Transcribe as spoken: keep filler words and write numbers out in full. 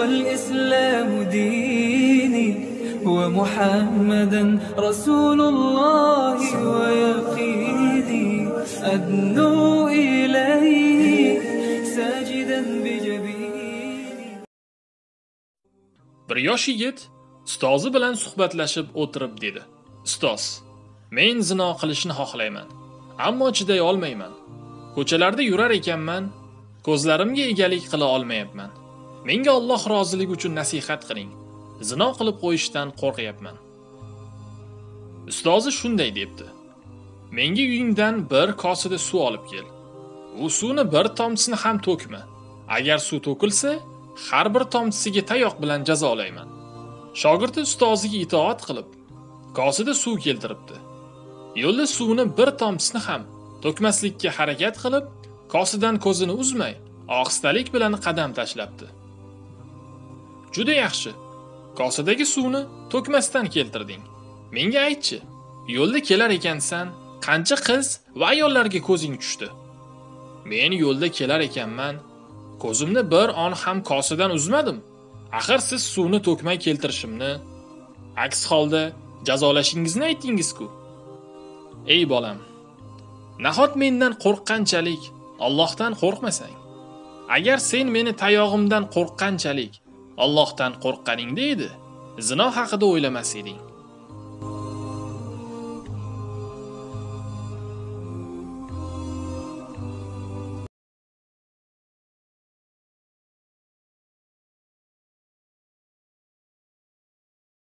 والإسلام ديني ومحمدا رسول الله ويقيني أدنو إليه ساجدا بجبيني. Bir yosh yigit ustozi bilan suhbatlashib o'tirib dedi: "Ustoz, men zino qilishni xohlayman, ammo chiday olmayman. Ko'chalarda yurar ekanman, ko'zlarimga egalik qila olmayapman. Menga Alloh roziligi uchun nasihat qiling. Zino qilib qo'yishdan qo'rqyapman." Ustozi shunday debdi: "Menga uyingdan bir kosada suv olib kel. U suvni bir tomchisini ham to'kma. Agar suv to'kilsa, har bir tomchisiga tayoq bilan jazolayman." Shogirdi ustoziga itoat qilib, kosada suv keltiribdi. Yo'lda suvni bir tomchisini ham to'kmaslikka harakat qilib, kosidan ko'zini uzmay, ohistalik bilan qadam tashlabdi. "Juda yaxshi. Kosadagi suvni to'kmasdan keltirding. Menga aytchi, yo'lda kelar ekansan, qancha qiz va ayollarga ko'zing tushdi?" "Men yo'lda kelar ekanman, ko'zimni bir on ham kosadan uzmadim. Axir siz suvni to'kmay keltirishimni, aks holda jazolashingizni aytdingiz-ku." "Ey bolam, nahot mendan qo'rqqanchalik Allohdan qo'rqmasang? Agar sen meni tayog'imdan qo'rqqanchalik Allohdan qo'rqqaningda edi, zino haqida o'ylamas eding.